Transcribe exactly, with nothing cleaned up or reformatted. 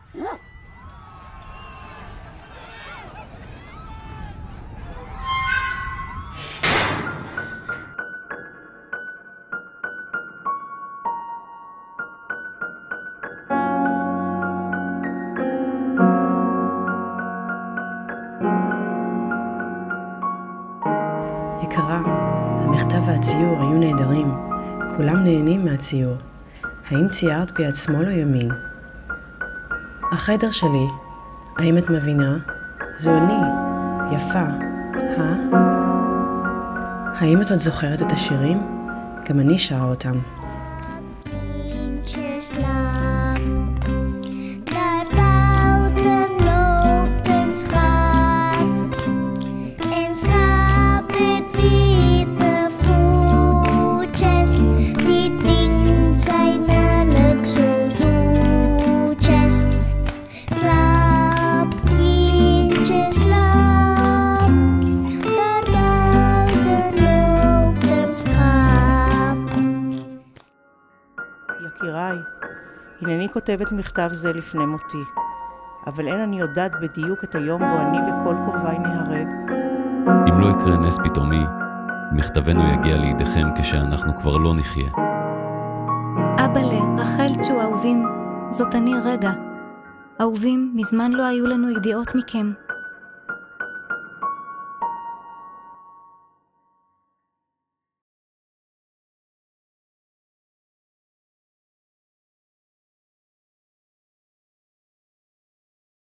יקרה, המכתב והציור היו נהדרים. כולם נהנים מהציור. האם ציירת ביד שמאל או ימין? החדר שלי, האם את מבינה? זו אני, יפה. אה? האם את עוד זוכרת את השירים? גם אני שרה אותם. יקיריי, הנני כותבת מכתב זה לפני מותי, אבל אין אני יודעת בדיוק את היום בו אני וכל קורביי נהרג. אם לא יקרה נס פתאומי, מכתבנו יגיע לידיכם כשאנחנו כבר לא נחיה. אבאלה, רחל צ'ו, אהובים, זאת אני רגע. אהובים, מזמן לא היו לנו ידיעות מכם.